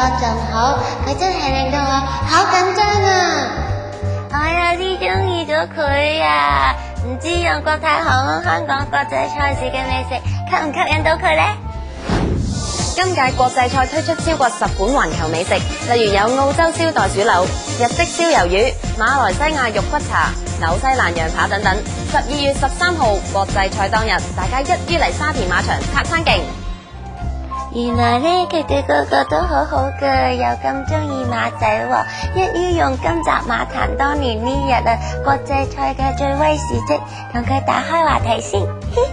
仲好，佢真係令到我好緊張啊！我有啲中意咗佢啊！唔知用國泰航空香港國際賽事嘅美食吸唔吸引到佢呢？ 今屆國際賽推出超過10款環球美食，例如有澳洲燒袋鼠柳、日式燒魷魚、馬來西亞肉骨茶、紐西蘭羊扒等等。12月13號國際賽當日，大家一於嚟沙田馬場拆餐勁。 原來呢，佢哋個個都好好㗎，又咁中意馬仔喎，一於用今集馬壇當年呢日啊國際賽嘅最威事蹟，同佢打開話題先。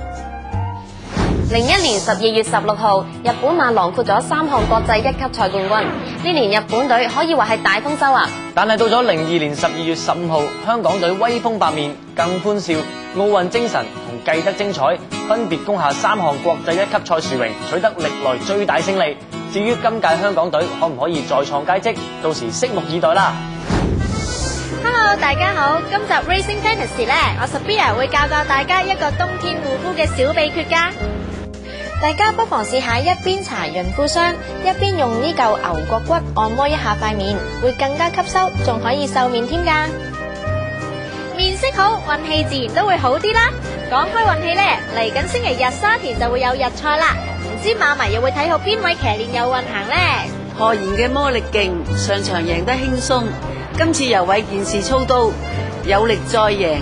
01年12月16號，日本馬囊括咗3項國際1級賽冠軍。呢年日本隊可以話係大豐收啊！ 但係到咗02年12月15號，香港隊威風八面，更歡笑，奧運精神同繼得精彩，分別攻下3項國際1級賽殊榮，取得歷來最大勝利。至於今屆香港隊可唔可以再創佳績，到時拭目以待啦。 Hello， 大家好，今集 Racing Fantasy 呢，我 Sophia 會教大家一個冬天護膚嘅小秘訣㗎。大家不妨試下一邊搽潤膚霜，一邊用呢嚿牛角骨按摩一下塊面，會更加吸收，仲可以瘦面添㗎。面色好，運氣自然都會好啲啦。講開運氣呢，嚟緊星期日沙田就會有日賽啦，唔知馬迷又會睇好邊位騎練有運行呢？ 何言嘅魔力勁，上場贏得輕鬆，今次由偉健士操刀，有力再贏。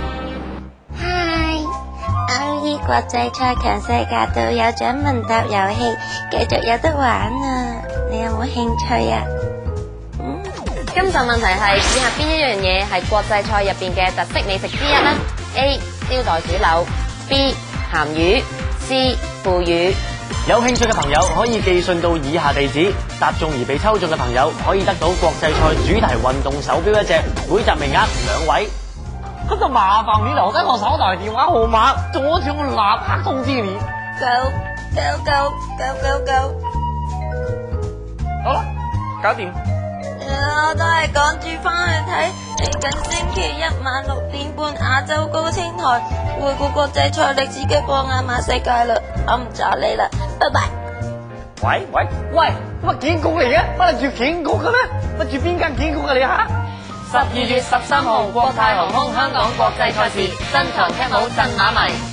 國際賽強勢格度有獎問答遊戲，繼續有得玩啊！你有冇興趣啊？ 今集問題係以下邊一樣嘢係國際賽入邊嘅特色美食之一呢？ A. 燒袋鼠柳 B. 鹹魚 C. 腐乳。 有興趣嘅朋友可以寄信到以下地址，答中而被抽中嘅朋友可以得到國際賽主題運動手錶1隻，每集名額2位。那就麻煩你留低我手提電話號碼，阻止我立刻通知你。9999999。好啦，搞掂。 我都係趕住翻去睇嚟緊星期一晚6點半亞洲高清台回顧國際賽歷史嘅放眼馬世界啦，我唔阻你啦，拜拜。 喂，乜警局嚟嘅？乜住警局嘅咩？乜住邊間警局啊你吓？12月13號，國泰航空香港國際賽事，珍藏 cap 帽震馬迷。